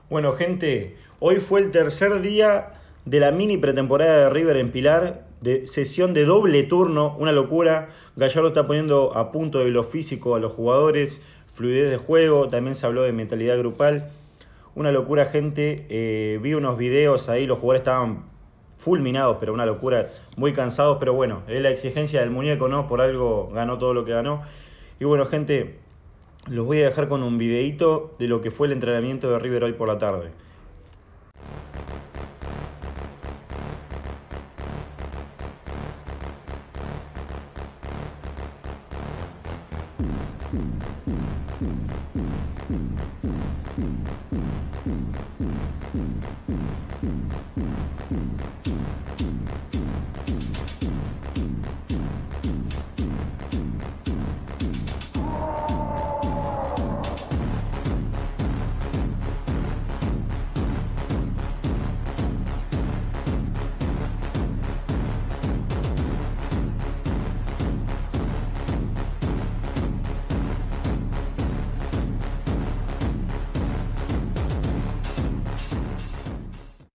Bueno, gente, hoy fue el tercer día de la mini pretemporada de River en Pilar, de sesión de doble turno, una locura. Gallardo está poniendo a punto de lo físico a los jugadores, fluidez de juego, también se habló de mentalidad grupal. Una locura, gente. Vi unos videos ahí, los jugadores estaban fulminados, pero una locura, muy cansados, pero bueno, es la exigencia del muñeco, ¿no? Por algo ganó todo lo que ganó. Y bueno, gente, los voy a dejar con un videito de lo que fue el entrenamiento de River hoy por la tarde.